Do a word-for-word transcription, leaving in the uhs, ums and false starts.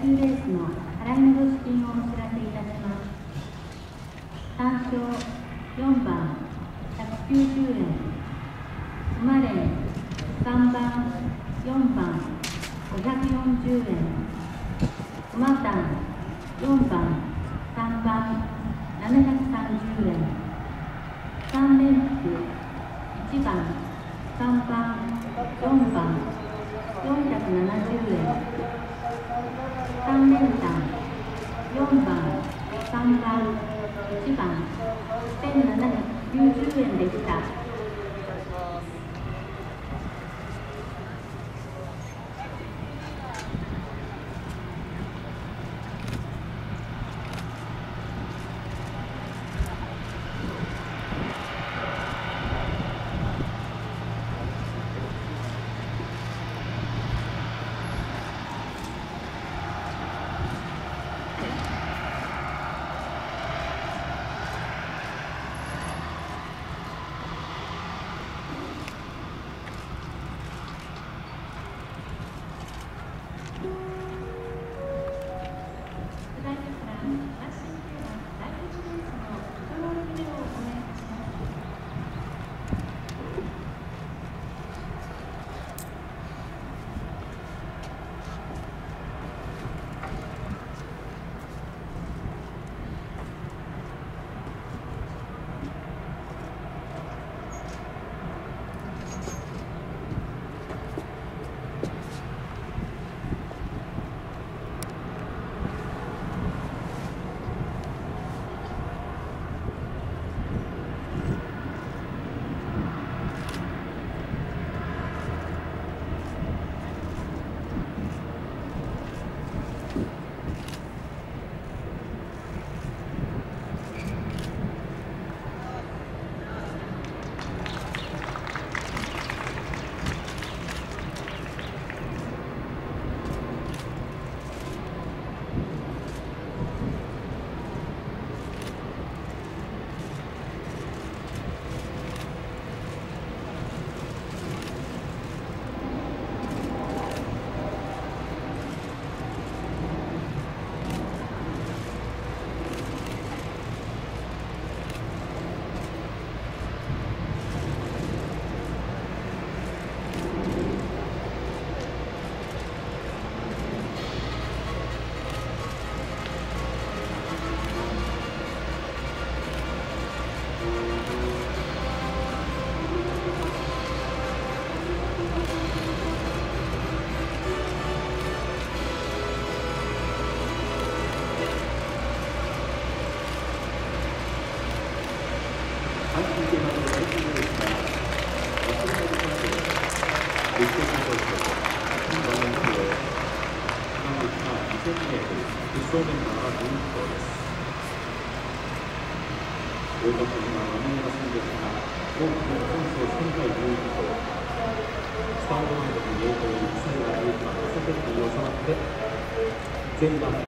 球レースの払い戻し金をお知らせいたします。単勝よんばんひゃくきゅうじゅうえん、馬連さんばんよんばんごひゃくよんじゅうえん、馬単よんばんさんばんななひゃくさんじゅうえん、さん連複いちばんさんばんよんばんよんひゃくななじゅうえん、さん連単よんばんさんばんいちばんせんななひゃくきゅうじゅうえんでした。 大田島は何が住んできた多くのチャンスをさんかいじゅういっこスタート前のに栄光に最後はじゅういちばん朝日に収まって前番